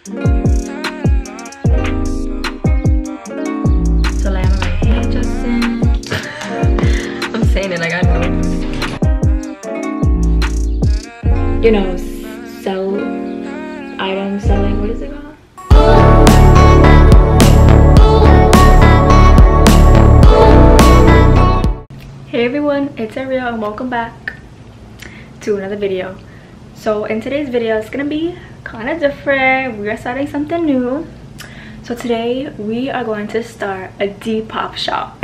So like I'm my hair Justin. I'm saying it like I know. You know, sell items selling, what is it called? Hey everyone, it's Arielle and welcome back to another video. So in today's video, it's gonna be kind of different. We are starting something new. So today we are going to start a depop shop.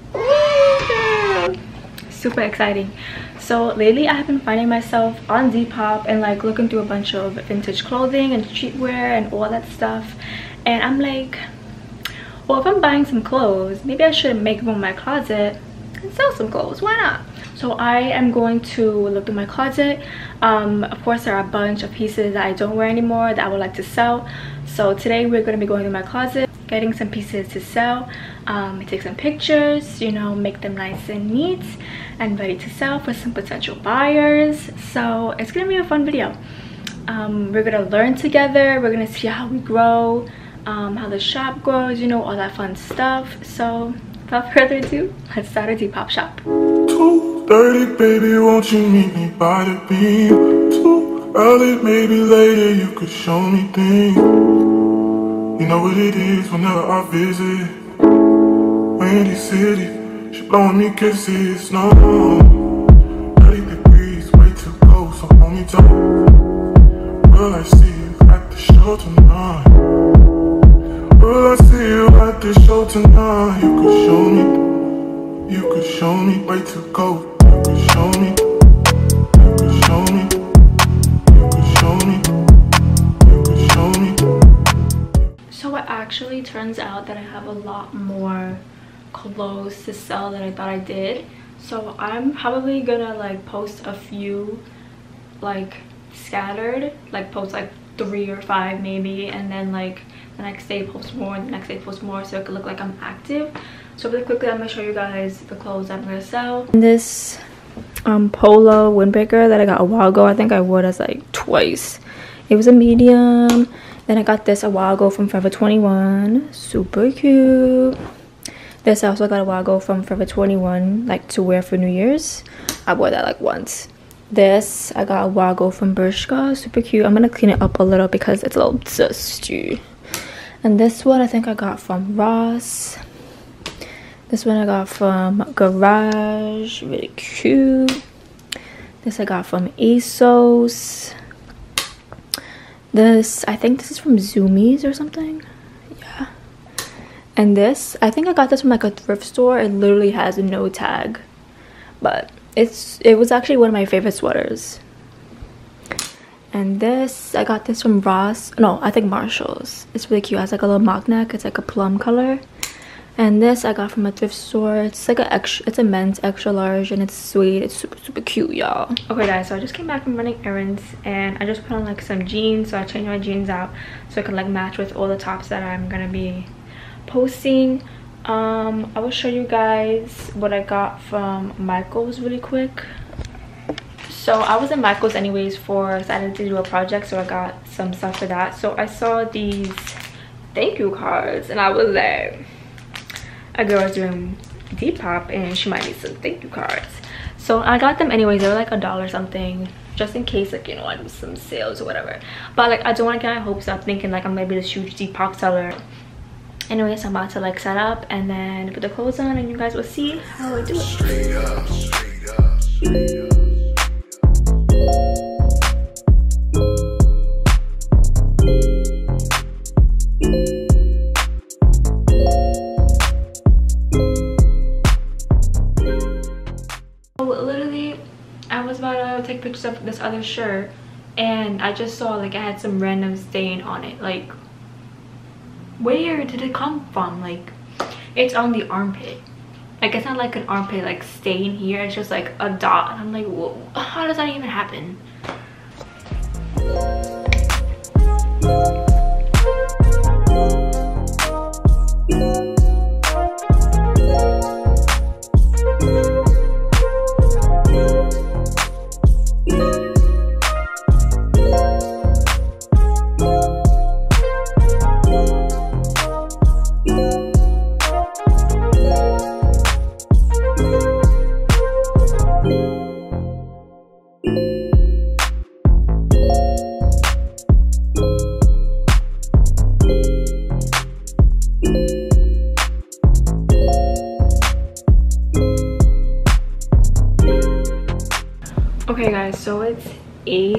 Super exciting. So lately I have been finding myself on Depop and like looking through a bunch of vintage clothing and streetwear and all that stuff, and I'm like, well, if I'm buying some clothes, maybe I should make room in my closet and sell some clothes. Why not? So I am going to look through my closet. Of course there are a bunch of pieces that I don't wear anymore that I would like to sell. So today we're going to be going through my closet, getting some pieces to sell, take some pictures, you know, make them nice and neat and ready to sell for some potential buyers. So it's gonna be a fun video. We're gonna learn together, we're gonna see how we grow, how the shop grows, you know, all that fun stuff. So without further ado, let's start a Depop shop. 2:30, baby, won't you meet me by the beam? Too early, maybe later, you could show me things. You know what it is whenever I visit Windy City, she blowing me kisses, no 30 degrees, way too cold, so hold me tight. Will I see you at the show tonight? Will I see you at the show tonight? You could show me, way too cold. You could show me, you could show me, you could show me, you could show me. So it actually turns out that I have a lot more clothes to sell than I thought I did. So I'm probably gonna like post a few like scattered, like post like 3 or 5 maybe, and then like the next day post more and the next day post more, so it could look like I'm active. So really quickly I'm gonna show you guys the clothes I'm gonna sell. This polo windbreaker that I got a while ago, I think I wore this like twice. It was a medium. Then I got this a while ago from Forever 21, super cute. This I also got a while ago from Forever 21, like to wear for New Year's. I wore that like once. This I got a while ago from Bershka, super cute. I'm gonna clean it up a little because it's a little dusty. And this one I think I got from Ross. This one I got from Garage, really cute. This I got from ASOS. This, I think this is from Zoomies or something. Yeah. And this, I think I got this from like a thrift store. It literally has no tag, but it was actually one of my favorite sweaters. And this, I got this from Ross. No, I think Marshall's. It's really cute. It has like a little mock neck. It's like a plum color. And this I got from a thrift store. It's like it's a men's extra large and it's sweet. It's super cute, y'all. Okay guys, so I just came back from running errands and I just put on like some jeans. So I changed my jeans out so it can like match with all the tops that I'm gonna be posting. I will show you guys what I got from Michael's really quick. So I was in Michael's anyways for decided to do a project, so I got some stuff for that. So I saw these thank you cards and I was like, a girl was doing Depop and she might need some thank you cards. So I got them anyways. They were like $1 something, just in case, like, you know, I do some sales or whatever. But like I don't want to get my hopes up thinking like I'm gonna be this huge Depop seller. Anyways, I'm about to like set up and then put the clothes on and you guys will see how I do it. Straight up, straight up, straight up. Literally, I was about to take pictures of this other shirt and I just saw like it had some random stain on it. Like, where did it come from? Like, it's on the armpit. Like, it's not like an armpit like stain here, it's just like a dot. And I'm like, whoa, how does that even happen?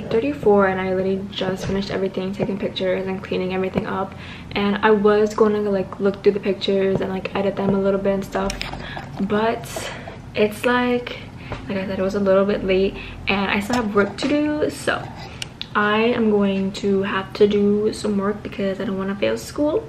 12:34 and I literally just finished everything, taking pictures and cleaning everything up. And I was going to like look through the pictures and like edit them a little bit and stuff, but it's like I said, it was a little bit late and I still have work to do. So I am going to have to do some work because I don't want to fail school.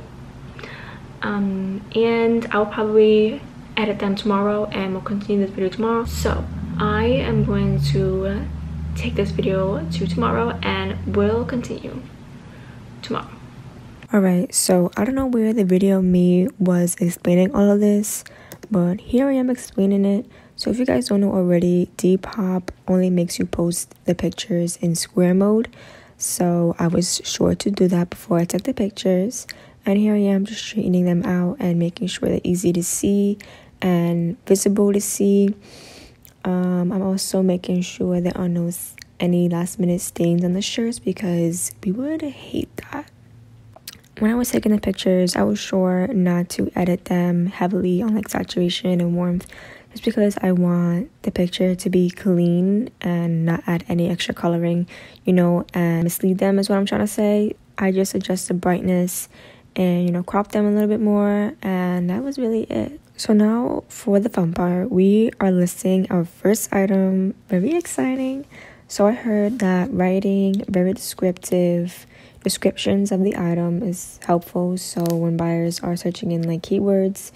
And I'll probably edit them tomorrow and we'll continue this video tomorrow. So I am going to take this video to tomorrow and we'll continue tomorrow. Alright, so I don't know where the video me was explaining all of this, but here I am explaining it. So if you guys don't know already, Depop only makes you post the pictures in square mode. So I was sure to do that before I took the pictures. And here I am just straightening them out and making sure they're easy to see and visible to see. I'm also making sure there are no any last minute stains on the shirts because we would hate that. When I was taking the pictures, I was sure not to edit them heavily on like saturation and warmth, just because I want the picture to be clean and not add any extra coloring, you know, and mislead them is what I'm trying to say. I just adjust the brightness and, you know, crop them a little bit more, and that was really it. So now for the fun part, we are listing our first item. Very exciting. So I heard that writing very descriptive descriptions of the item is helpful. So when buyers are searching in like keywords,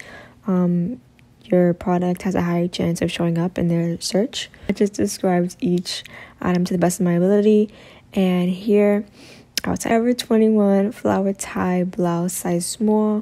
your product has a higher chance of showing up in their search. I just described each item to the best of my ability. And here, outside Forever 21 flower tie blouse size small.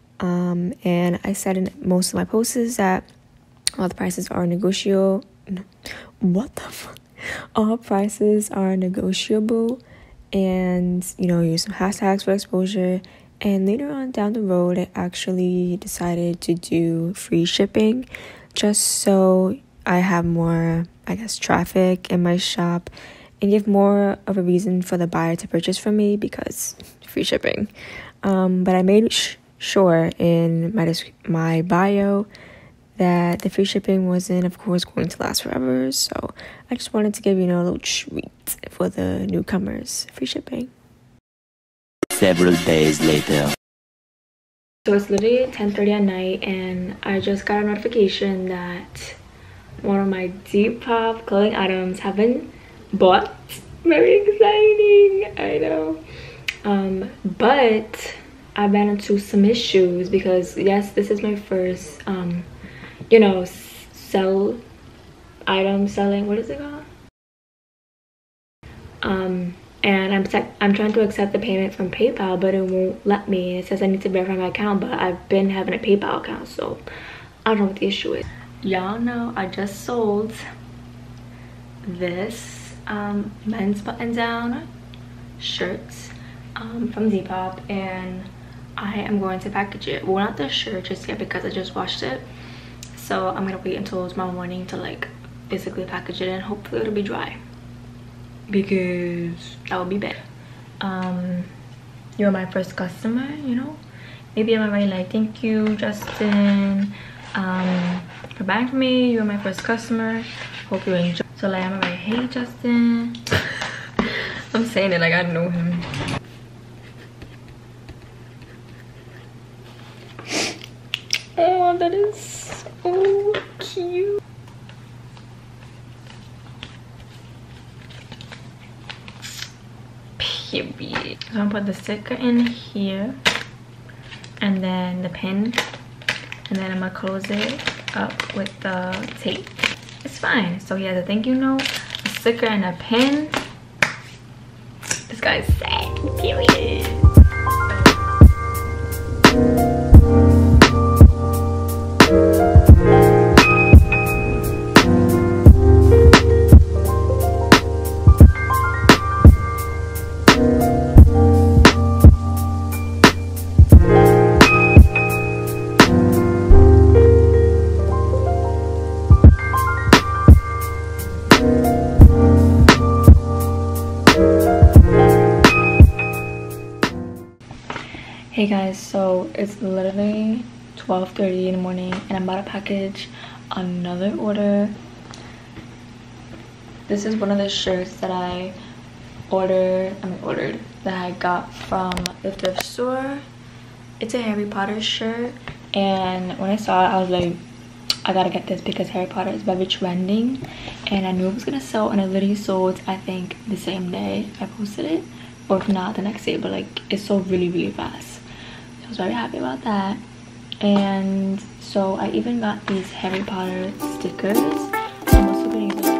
And I said in most of my posts that all the prices are negotiable. What the fuck? All prices are negotiable, and you know, use some hashtags for exposure. And later on down the road, I actually decided to do free shipping just so I have more, I guess, traffic in my shop and give more of a reason for the buyer to purchase from me, because free shipping. But I made sure in my bio that the free shipping wasn't, of course, going to last forever. So I just wanted to give, you know, a little treat for the newcomers. Free shipping. Several days later. So it's literally 10:30 at night and I just got a notification that one of my Depop clothing items have been bought. Very exciting, I know. But I ran into some issues because yes, this is my first you know, selling, what is it called? And I'm trying to accept the payment from PayPal, but it won't let me. It says I need to verify my account, but I've been having a PayPal account, so I don't know what the issue is. Y'all know I just sold this men's button-down shirts from Depop, and I am going to package it. Well, not the shirt just yet because I just washed it, so I'm gonna wait until tomorrow morning to like physically package it, and hopefully it'll be dry, because that would be better. You're my first customer, you know, maybe I'm already like, thank you Justin for buying from me. You're my first customer, hope you enjoy. So like I'm already, hey Justin. I'm saying it like I know him. Oh, that is so cute. Period. So I'm gonna put the sticker in here, and then the pin, and then I'm gonna close it up with the tape. It's fine. So he has a thank you note, a sticker, and a pin. This guy's sad. Period. Hey guys, so it's literally 12:30 in the morning and I'm about to package another order. This is one of the shirts that I ordered that I got from the thrift store. It's a Harry Potter shirt, and when I saw it I was like, I gotta get this because Harry Potter is very trending, and I knew it was gonna sell, and it literally sold I think the same day I posted it, or if not the next day, but like it sold really fast. So I was very happy about that. And so I even got these Harry Potter stickers. I'm also gonna use them.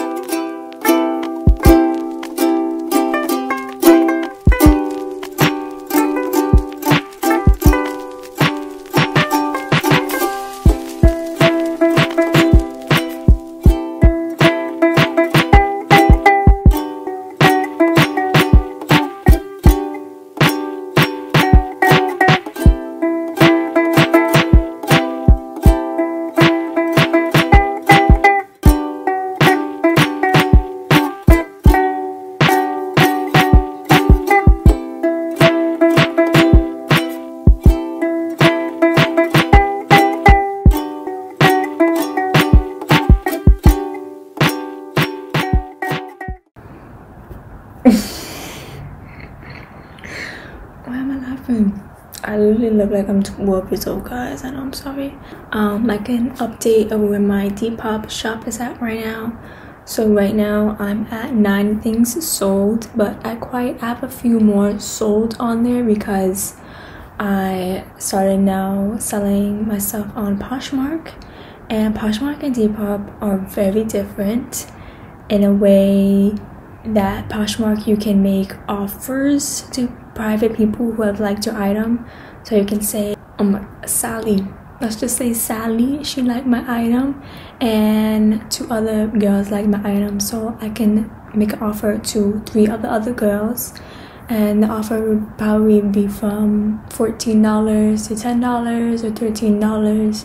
Why am I laughing? I literally look like I'm 12 years old, guys. I know, I'm sorry. Like an update of where my Depop shop is at right now. So right now I'm at 9 things sold, but I quite have a few more sold on there because I started now selling my stuff on Poshmark, and Poshmark and Depop are very different in a way that Poshmark you can make offers to private people who have liked your item. So you can say, Sally, let's just say Sally, she liked my item, and 2 other girls like my item, so I can make an offer to 3 other girls, and the offer would probably be from $14 to $10 or $13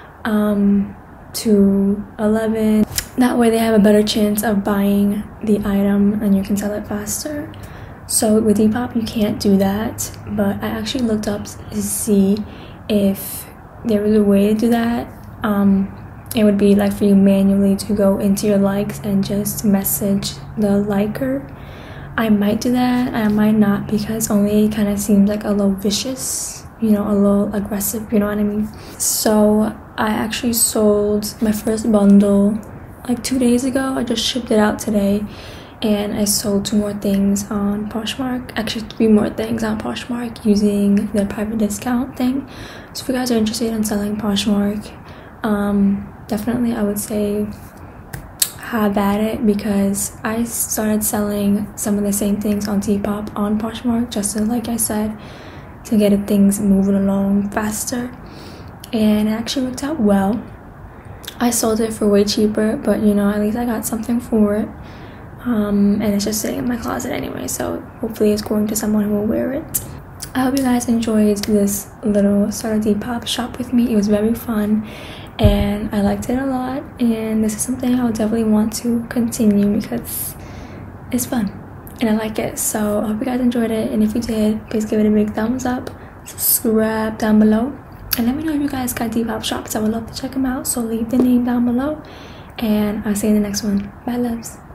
to $11. That way they have a better chance of buying the item and you can sell it faster. So with Depop you can't do that, but I actually looked up to see if there was a way to do that. It would be like for you manually to go into your likes and just message the liker. I might do that, I might not, because only kind of seems like a little vicious, you know, a little aggressive, you know what I mean? So I actually sold my first bundle like 2 days ago. I just shipped it out today, and I sold 2 more things on Poshmark, actually 3 more things on Poshmark using the private discount thing. So if you guys are interested in selling Poshmark, definitely I would say have at it, because I started selling some of the same things on Depop on Poshmark just to, like I said, to get things moving along faster, and it actually worked out well. I sold it for way cheaper, but you know, at least I got something for it. And it's just sitting in my closet anyway, so hopefully it's going to someone who will wear it. I hope you guys enjoyed this little sort of Depop shop with me. It was very fun and I liked it a lot, and this is something I would definitely want to continue because it's fun and I like it. So I hope you guys enjoyed it, and if you did, please give it a big thumbs up, subscribe down below, and let me know if you guys got Depop shops. I would love to check them out, so leave the name down below, and I'll see you in the next one. Bye loves.